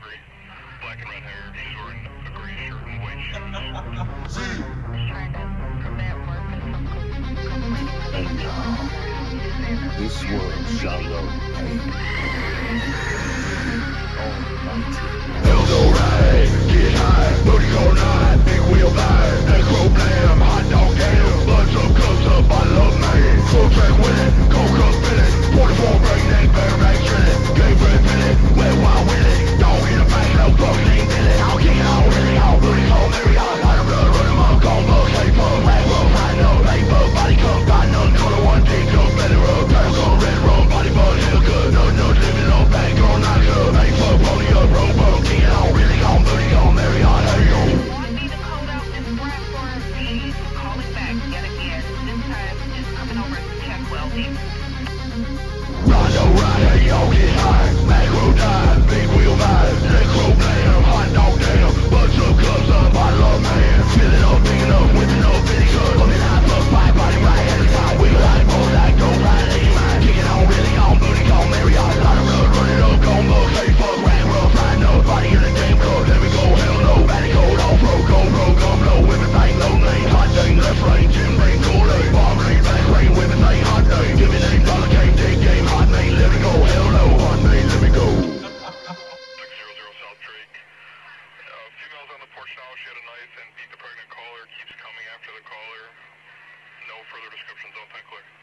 delivery. Black and red hair. She's wearing a gray shirt and white shoes. And now, this world shall know pain. Almighty. Hell go right, get high, booty all night, big wheel vibe, Necro blam, hot dog damn, bloods up, cups up, bottle of man, full track winning, cold cup spinning, 44 breakneck, Bareback drilling, gay bread pinning, wet wild winning, dog in the back, no fucking ain't billing, I'll kick it all, really all, booty all, Marriott, lot of blood, run 'em up, gone buck, hey fuck, black rough, high no, hey fuck, body cup, got none, color one, pink cup, better up, paddle cup, red rum, body bug, hell good, no, living on back, girl, knock up, hey fuck, pony up, roll bump, kick it all, really gone, booty gone, Marriott, hey yo. Want me to code out this breath for please call it back yet again. This time just coming over to check welding. Blondo ride, hey yo, get high, macro dive, big wheel vibe, Necro blam, hot dog damn, butts up, clubs up, bottle up, man, fill it up, big enough, whipping up, bitty good, coming high, fuck, five, body right, head of time, wheel like, roll like, don't ride, ain't mine, kick it on, really on, booty gone, Marriott, lot of blood, run it up, gone buck, hey fuck, rag rough, high no, body in the game club, let me go, hell no, baddie cold, off-road, go, road, gun blow, whipping thing, low lane, hot thing, left lane, gym lane, cool lane, bomb lane, back lane, whipping thing, hot thing, give me name, dollar game, dig game, hot lane, let me go, hell no, hot lane, let me go. 600 South Drake. Female's on the porch now. She had a knife and beat the pregnant caller. Keeps coming after the caller. No further descriptions. Don't think quick.